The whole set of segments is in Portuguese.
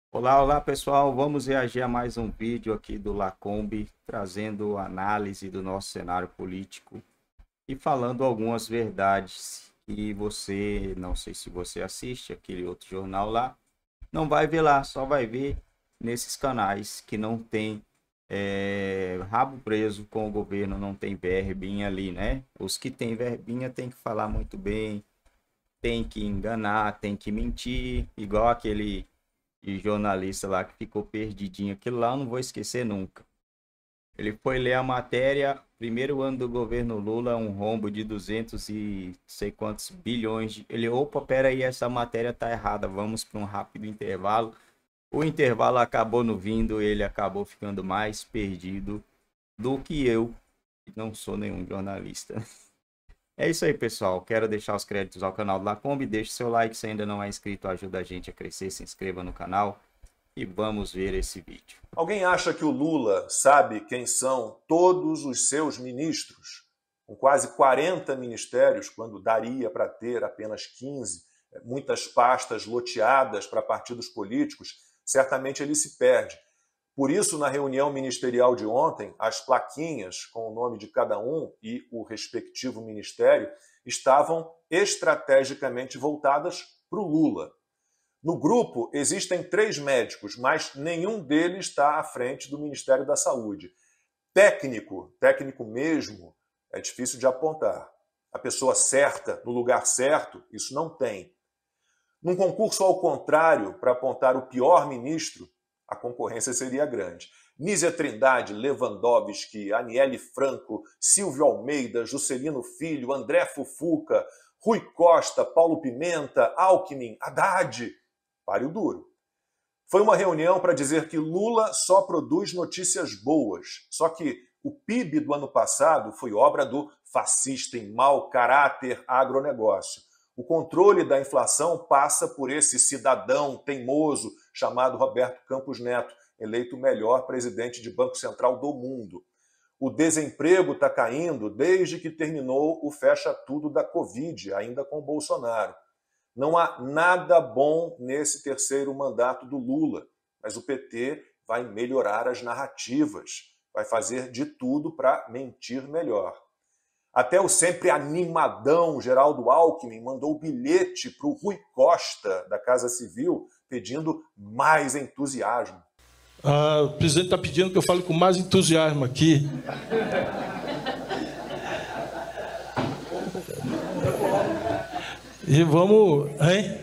Olá, olá pessoal, vamos reagir a mais um vídeo aqui do Lacombe, trazendo análise do nosso cenário político e falando algumas verdades que você, não sei se você assiste aquele outro jornal lá, não vai ver lá, só vai ver nesses canais que não tem rabo preso com o governo, não tem verbinha ali, né? Os que tem verbinha tem que falar muito bem, tem que enganar, tem que mentir, igual aquele de jornalista lá que ficou perdidinho. Aquilo lá eu não vou esquecer nunca. Ele foi ler a matéria, primeiro ano do governo Lula, um rombo de 200 e sei quantos bilhões. Ele, opa, peraí, essa matéria tá errada, vamos para um rápido intervalo. O intervalo acabou não vindo, ele acabou ficando mais perdido do que eu, que não sou nenhum jornalista. É isso aí, pessoal. Quero deixar os créditos ao canal do Lacombe. Deixe seu like se ainda não é inscrito, ajuda a gente a crescer. Se inscreva no canal e vamos ver esse vídeo. Alguém acha que o Lula sabe quem são todos os seus ministros? Com quase 40 ministérios, quando daria para ter apenas 15, muitas pastas loteadas para partidos políticos, certamente ele se perde. Por isso, na reunião ministerial de ontem, as plaquinhas com o nome de cada um e o respectivo ministério estavam estrategicamente voltadas para o Lula. No grupo existem 3 médicos, mas nenhum deles está à frente do Ministério da Saúde. Técnico mesmo, é difícil de apontar. A pessoa certa, no lugar certo, isso não tem. Num concurso ao contrário, para apontar o pior ministro, a concorrência seria grande. Nízia Trindade, Lewandowski, Aniele Franco, Silvio Almeida, Juscelino Filho, André Fufuca, Rui Costa, Paulo Pimenta, Alckmin, Haddad. Páreo duro. Foi uma reunião para dizer que Lula só produz notícias boas. Só que o PIB do ano passado foi obra do fascista em mau caráter agronegócio. O controle da inflação passa por esse cidadão teimoso chamado Roberto Campos Neto, eleito o melhor presidente de Banco Central do mundo. O desemprego está caindo desde que terminou o fecha-tudo da Covid, ainda com Bolsonaro. Não há nada bom nesse terceiro mandato do Lula, mas o PT vai melhorar as narrativas, vai fazer de tudo para mentir melhor. Até o sempre animadão Geraldo Alckmin mandou bilhete para o Rui Costa, da Casa Civil, pedindo mais entusiasmo. O presidente está pedindo que eu fale com mais entusiasmo aqui. E vamos... Hein?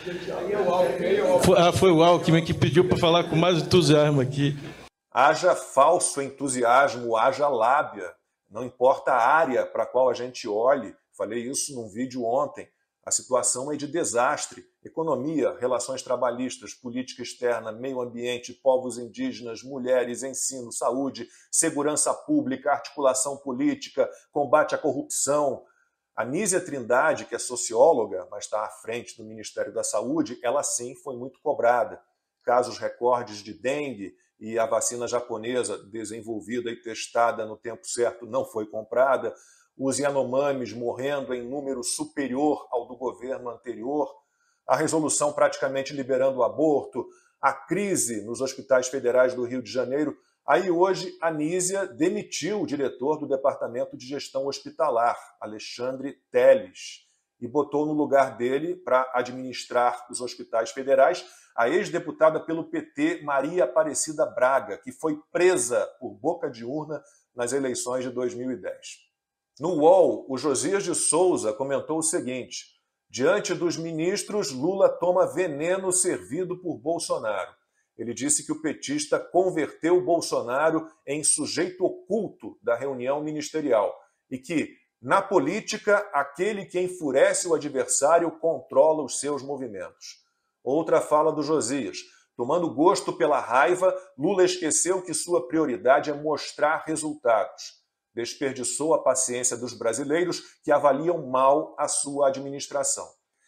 Foi o Alckmin que pediu para falar com mais entusiasmo aqui. Haja falso entusiasmo, haja lábia. Não importa a área para a qual a gente olhe. Falei isso num vídeo ontem. A situação é de desastre. Economia, relações trabalhistas, política externa, meio ambiente, povos indígenas, mulheres, ensino, saúde, segurança pública, articulação política, combate à corrupção. A Nízia Trindade, que é socióloga, mas está à frente do Ministério da Saúde, ela sim foi muito cobrada. Casos recordes de dengue e a vacina japonesa desenvolvida e testada no tempo certo não foi comprada. Os Yanomamis morrendo em número superior ao do governo anterior. A resolução praticamente liberando o aborto. A crise nos hospitais federais do Rio de Janeiro. Aí hoje a Nízia demitiu o diretor do Departamento de Gestão Hospitalar, Alexandre Telles, e botou no lugar dele, para administrar os hospitais federais, a ex-deputada pelo PT, Maria Aparecida Braga, que foi presa por boca de urna nas eleições de 2010. No UOL, o Josias de Souza comentou o seguinte: diante dos ministros, Lula toma veneno servido por Bolsonaro. Ele disse que o petista converteu Bolsonaro em sujeito oculto da reunião ministerial e que, na política, aquele que enfurece o adversário controla os seus movimentos. Outra fala do Josias: tomando gosto pela raiva, Lula esqueceu que sua prioridade é mostrar resultados. Desperdiçou a paciência dos brasileiros que avaliam mal a sua administração.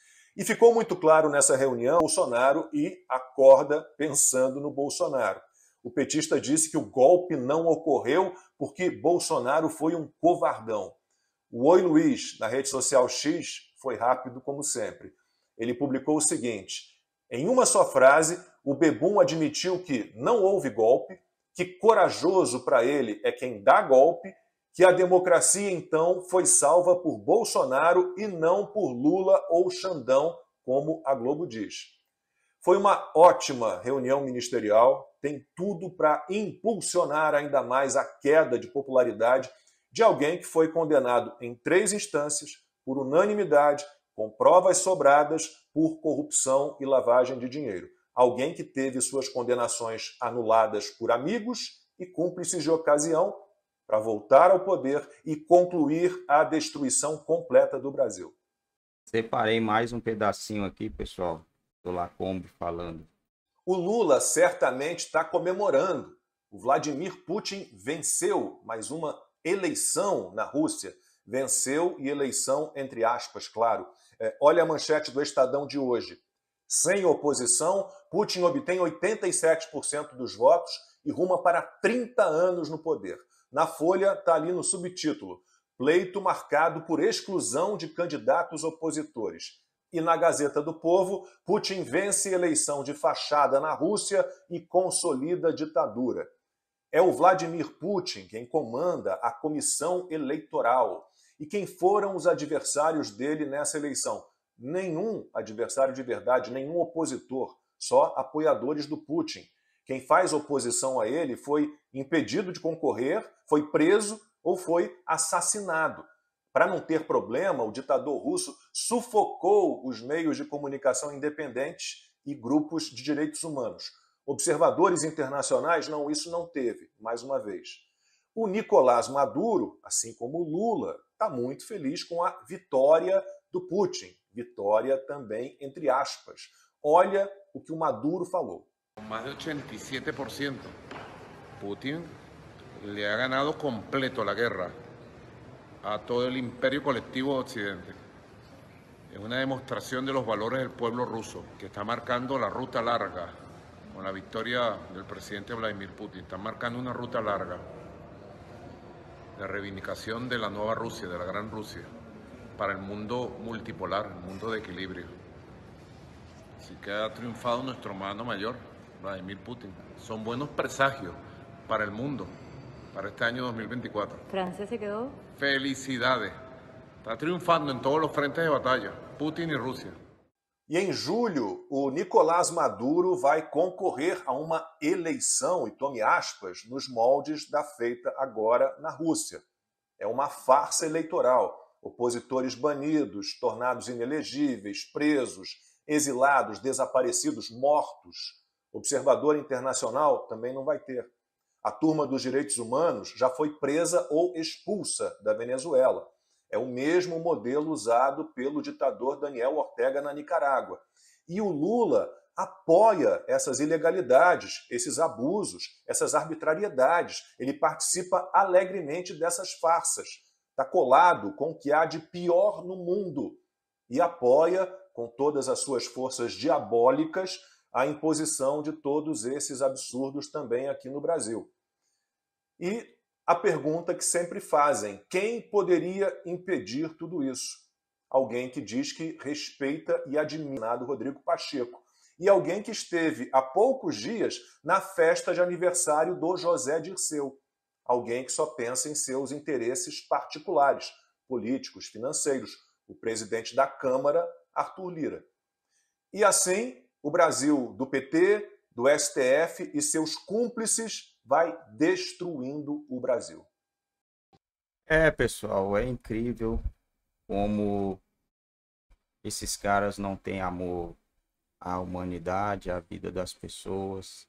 E ficou muito claro nessa reunião Bolsonaro e acorda pensando no Bolsonaro. O petista disse que o golpe não ocorreu porque Bolsonaro foi um covardão. O Oi Luiz, na rede social X, foi rápido como sempre. Ele publicou o seguinte: em uma só frase, o Bebum admitiu que não houve golpe, que corajoso para ele é quem dá golpe, que a democracia, então, foi salva por Bolsonaro e não por Lula ou Xandão, como a Globo diz. Foi uma ótima reunião ministerial, tem tudo para impulsionar ainda mais a queda de popularidade de alguém que foi condenado em 3 instâncias, por unanimidade, com provas sobradas, por corrupção e lavagem de dinheiro. Alguém que teve suas condenações anuladas por amigos e cúmplices de ocasião para voltar ao poder e concluir a destruição completa do Brasil. Separei mais um pedacinho aqui, pessoal, do Lacombe falando. O Lula certamente está comemorando. O Vladimir Putin venceu mais uma eleição na Rússia. Venceu e eleição entre aspas, claro. Olha a manchete do Estadão de hoje. Sem oposição, Putin obtém 87% dos votos e ruma para 30 anos no poder. Na Folha está ali no subtítulo, pleito marcado por exclusão de candidatos opositores. E na Gazeta do Povo, Putin vence eleição de fachada na Rússia e consolida a ditadura. É o Vladimir Putin quem comanda a comissão eleitoral. E quem foram os adversários dele nessa eleição? Nenhum adversário de verdade, nenhum opositor, só apoiadores do Putin. Quem faz oposição a ele foi impedido de concorrer, foi preso ou foi assassinado. Para não ter problema, o ditador russo sufocou os meios de comunicação independentes e grupos de direitos humanos. Observadores internacionais, não, isso não teve, mais uma vez. O Nicolás Maduro, assim como o Lula, está muito feliz com a vitória do Putin. Vitória também entre aspas. Olha o que o Maduro falou. Más de 87%. Putin le ha ganado completo la guerra a todo el imperio colectivo de Occidente. Es una demostración de los valores del pueblo ruso, que está marcando la ruta larga con la victoria del presidente Vladimir Putin. Está marcando una ruta larga de reivindicación de la nueva Rusia, de la gran Rusia, para el mundo multipolar, el mundo de equilibrio. Así que ha triunfado nuestro hermano mayor, Vladimir Putin. Son buenos presagios para el mundo, para este año 2024. ¿Francia se quedó? Felicidades. Está triunfando en todos los frentes de batalla, Putin y Rusia. E em julho, o Nicolás Maduro vai concorrer a uma eleição, e tome aspas, nos moldes da feita agora na Rússia. É uma farsa eleitoral. Opositores banidos, tornados inelegíveis, presos, exilados, desaparecidos, mortos. Observador internacional também não vai ter. A turma dos direitos humanos já foi presa ou expulsa da Venezuela. É o mesmo modelo usado pelo ditador Daniel Ortega na Nicarágua. E o Lula apoia essas ilegalidades, esses abusos, essas arbitrariedades. Ele participa alegremente dessas farsas. Está colado com o que há de pior no mundo e apoia, com todas as suas forças diabólicas, a imposição de todos esses absurdos também aqui no Brasil. E a pergunta que sempre fazem, quem poderia impedir tudo isso? Alguém que diz que respeita e admira o Rodrigo Pacheco. E alguém que esteve há poucos dias na festa de aniversário do José Dirceu. Alguém que só pensa em seus interesses particulares, políticos, financeiros. O presidente da Câmara, Arthur Lira. E assim, o Brasil do PT, do STF e seus cúmplices vai destruindo o Brasil. Pessoal, é incrível como esses caras não têm amor à humanidade, à vida das pessoas.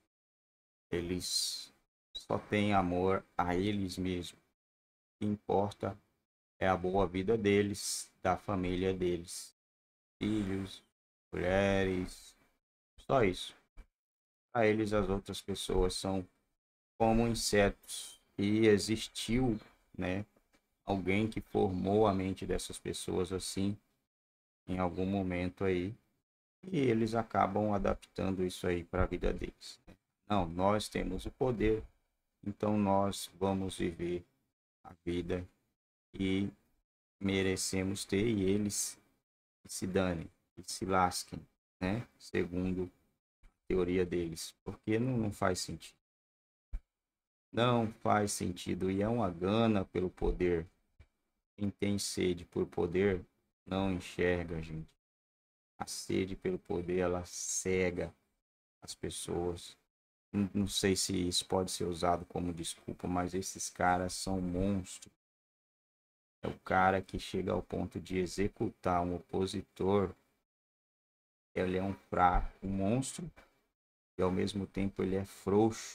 Eles só têm amor a eles mesmos. O que importa é a boa vida deles, da família deles. Filhos, mulheres, só isso. Para eles, as outras pessoas são como insetos. E existiu, né, alguém que formou a mente dessas pessoas assim, em algum momento aí. E eles acabam adaptando isso aí para a vida deles. Não, nós temos o poder, então nós vamos viver a vida e merecemos ter, e eles se danem, e se lasquem, né? Segundo a teoria deles, porque não faz sentido. Não faz sentido, e é uma gana pelo poder. Quem tem sede por poder não enxerga, gente. A sede pelo poder, ela cega as pessoas. Não sei se isso pode ser usado como desculpa, mas esses caras são monstros. É o cara que chega ao ponto de executar um opositor. Ele é um fraco, um monstro, e ao mesmo tempo ele é frouxo,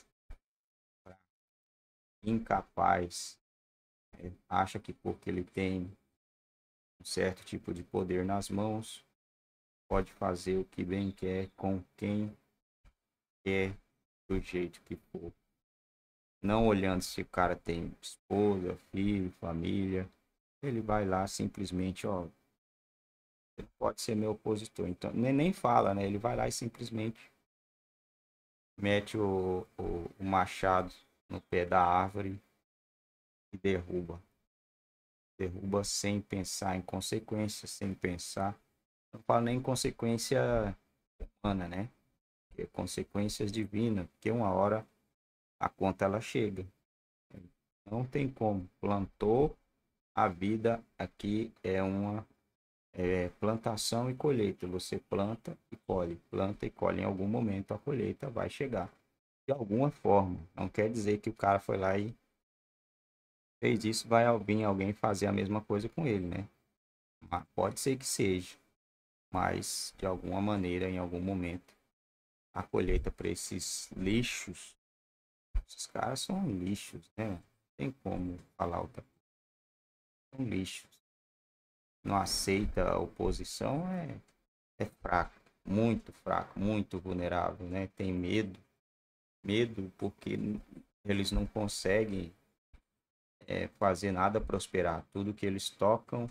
incapaz. Acha que porque ele tem um certo tipo de poder nas mãos, pode fazer o que bem quer, com quem quer, do jeito que for. Não olhando se o cara tem esposa, filho, família. Ele vai lá simplesmente, ó, ele pode ser meu opositor. Então, nem fala, né? Ele vai lá e simplesmente mete o machado no pé da árvore e derruba. Derruba sem pensar em consequências, sem pensar. Não falo nem em consequência humana, né? É consequências divinas, porque uma hora a conta ela chega. Não tem como. Plantou, a vida aqui é uma plantação e colheita. Você planta e colhe. Planta e colhe. Em algum momento a colheita vai chegar. De alguma forma. Não quer dizer que o cara foi lá e fez isso, vai vir alguém fazer a mesma coisa com ele, né? Mas pode ser que seja. Mas, de alguma maneira, em algum momento, a colheita para esses lixos, esses caras são lixos, né? Não tem como falar outra coisa. São lixos. Não aceita a oposição, é fraco. Muito muito vulnerável, né? Tem medo. Medo porque eles não conseguem fazer nada prosperar. Tudo que eles tocam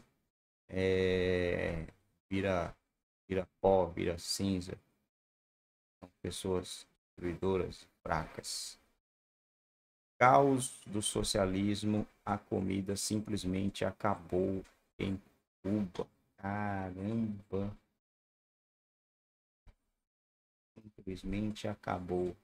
vira pó, vira cinza. São pessoas destruidoras, fracas. Caos do socialismo, a comida simplesmente acabou em Cuba. Caramba! Simplesmente acabou.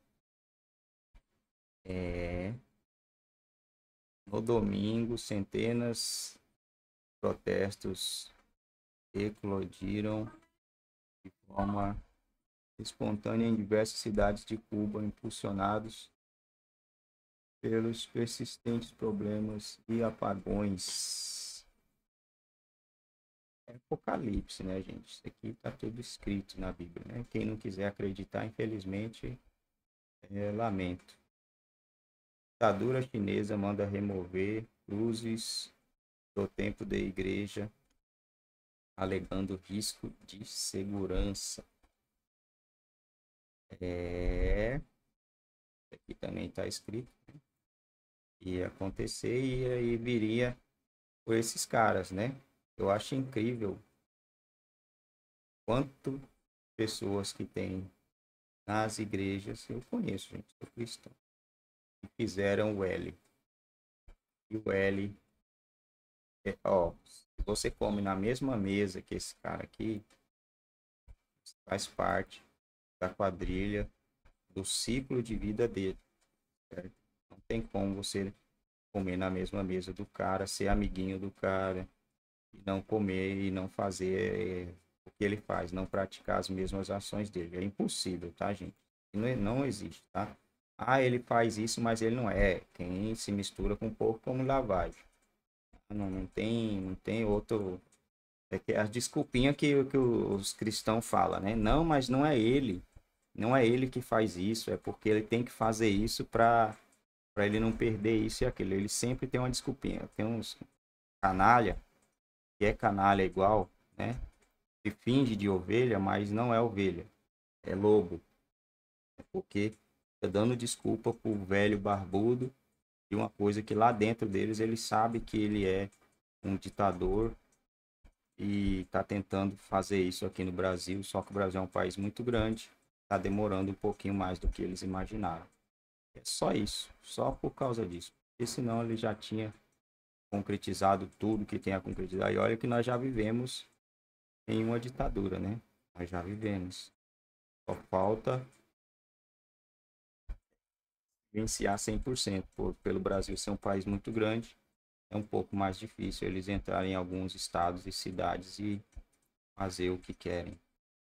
No domingo, centenas de protestos eclodiram de forma espontânea em diversas cidades de Cuba, impulsionados pelos persistentes problemas e apagões. É Apocalipse, né, gente? Isso aqui está tudo escrito na Bíblia, né? Quem não quiser acreditar, infelizmente, lamento. A ditadura chinesa manda remover cruzes do templo da igreja, alegando risco de segurança. Aqui também está escrito, né? Ia acontecer e aí viria por esses caras, né? Eu acho incrível quanto pessoas que tem nas igrejas, eu conheço, gente, sou cristão, que fizeram o L. E o L, se você come na mesma mesa que esse cara aqui, faz parte da quadrilha, do ciclo de vida dele, certo? Não tem como você comer na mesma mesa do cara, ser amiguinho do cara, e não comer e não fazer o que ele faz, não praticar as mesmas ações dele. É impossível, tá, gente? Não existe, tá? Ele faz isso, mas ele não é. Quem se mistura com porco como lavagem. Não tem outro. É que as desculpinhas que os cristãos falam, né? Não, mas não é ele. Não é ele que faz isso, é porque ele tem que fazer isso para ele não perder isso e aquilo. Ele sempre tem uma desculpinha. Tem uns canalha, que é canalha igual, né? Se finge de ovelha, mas não é ovelha. É lobo. É porque tá dando desculpa pro velho barbudo de uma coisa que lá dentro deles ele sabe que ele é um ditador e tá tentando fazer isso aqui no Brasil, só que o Brasil é um país muito grande, tá demorando um pouquinho mais do que eles imaginaram. É só isso, só por causa disso. Porque senão ele já tinha concretizado tudo que tem a concretizar. E olha que nós já vivemos em uma ditadura, né? Nós já vivemos. Só falta influenciar 100%. Pelo Brasil ser um país muito grande, é um pouco mais difícil eles entrarem em alguns estados e cidades e fazer o que querem.